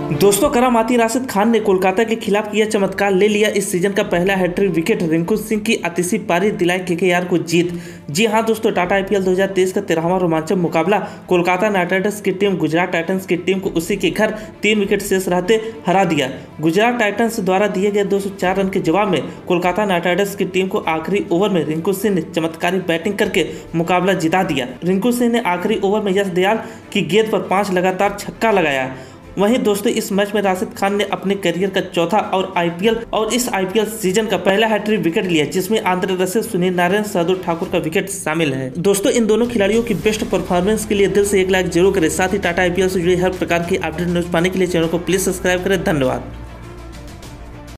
दोस्तों करामाती राशिद खान ने कोलकाता के खिलाफ किया चमत्कार, ले लिया इस सीजन का पहला हैट्रिक विकेट। रिंकू सिंह की आतिशी पारी दिलाई केकेआर को जीत। जी हां दोस्तों, टाटा आईपीएल 2023 का 13वां रोमांचक मुकाबला कोलकाता नाइट राइडर्स की टीम गुजरात टाइटंस की टीम को उसी के घर 3 विकेट शेष रहते हरा दिया। गुजरात टाइटंस द्वारा दिए गए 204 रन के जवाब में कोलकाता नाइट राइडर्स की टीम को आखिरी ओवर में रिंकू सिंह ने चमत्कारी बैटिंग करके मुकाबला जिता दिया। रिंकू सिंह ने आखिरी ओवर में यश दयाल की गेंद पर 5 लगातार छक्का लगाया। वहीं दोस्तों इस मैच में राशिद खान ने अपने करियर का चौथा और इस आईपीएल सीजन का पहला हैट्रिक विकेट लिया, जिसमें Andre Russell, Sunil Narine, Shardul Thakur का विकेट शामिल है। दोस्तों इन दोनों खिलाड़ियों की बेस्ट परफॉर्मेंस के लिए दिल से 1 लाइक जरूर करें। साथ ही टाटा आईपीएल से जुड़ी हर प्रकार की अपडेट न्यूज पाने के लिए चैनल को प्लीज सब्सक्राइब करें। धन्यवाद।